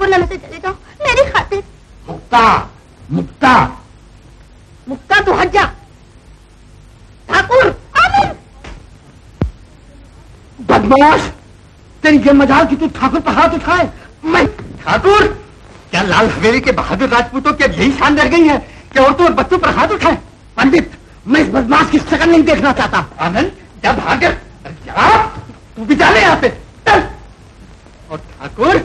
अन्नपूर्णा में से चले जाओ मेरी खातिर। मुक्ता, मुक्ता, मुक्ता तू हट जा। ठाकुर, आनंद। बदमाश, तेरी ये मजाल कि तू ठाकुर पर हाथ उठाए। मैं ठाकुर? क्या लाल हवेली के बहादुर राजपूतों की यही शान रह गई है कि औरतों और बच्चों पर हाथ उठाए? पंडित, मैं इस बदमाश की शक्ल नहीं देखना चाहता। आनंद, जब भागर जा, तू भी जा ले यहाँ से, चल। और ठाकुर,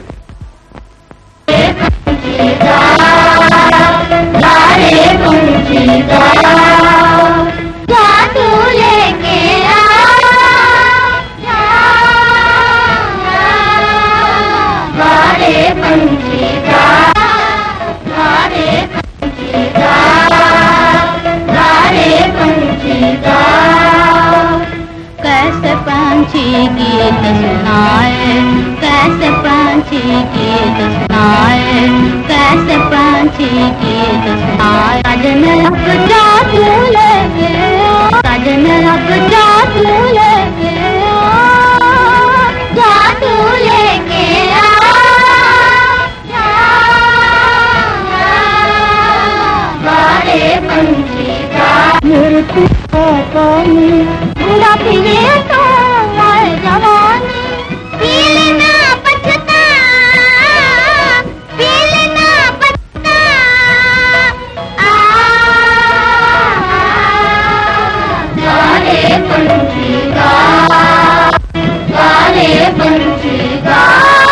कैसे पंछी गीत सुनाए, कैसे पंछी गीत सुनाए, कैसे पंछी गीत सुनाए। सजन अब जा तू लेके, सजन अब जा तू लेके, जा तू लेके गारे पंछी गा। मेरे पानी पूरा पीले तो जवानी, पी लेना बचता, पी लेना बचता। गारे पंछी गा, गारे पंछी गा।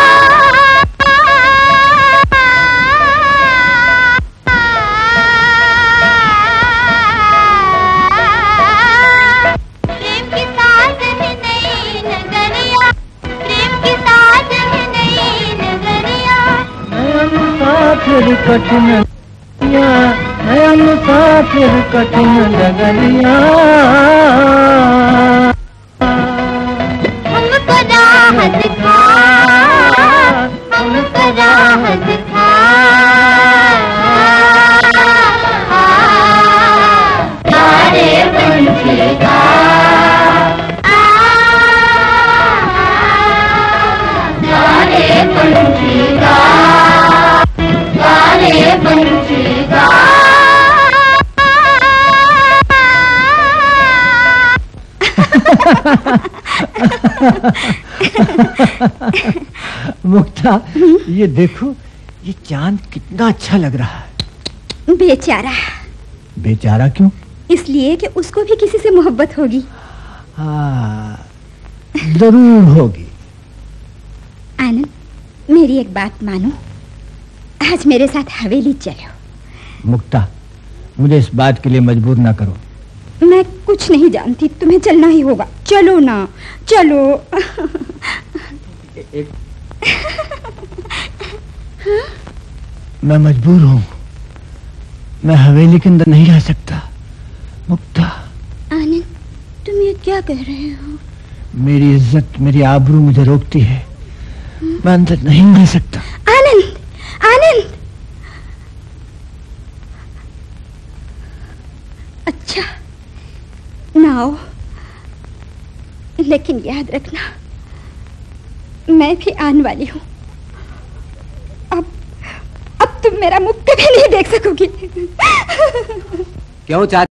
कठिन नया मुसाफिर कठिन डगरिया, हमको राह दिखा, हमको राह दिखा। गारे पंछी गा, गारे पंछी गा, गारे पंछी गा। मुक्ता, ये देखो, ये चांद कितना अच्छा लग रहा है। बेचारा। बेचारा क्यों? इसलिए कि उसको भी किसी से मोहब्बत होगी। हाँ, जरूर होगी। आनंद, मेरी एक बात मानो, आज मेरे साथ हवेली चलो। मुक्ता, मुझे इस बात के लिए मजबूर ना करो। मैं कुछ नहीं जानती, तुम्हें चलना ही होगा। चलो ना, चलो। मैं मजबूर हूँ, मैं हवेली के अंदर नहीं रह सकता। मुक्ता। आनंद, तुम ये क्या कह रहे हो? मेरी इज्जत, मेरी आबरू मुझे रोकती है, मैं अंदर नहीं रह सकता। आनंद, आनंद। अच्छा, ना आओ, लेकिन याद रखना, मैं भी आने वाली हूँ। अब तुम मेरा मुख कभी नहीं देख सकोगी। क्यों चाचा?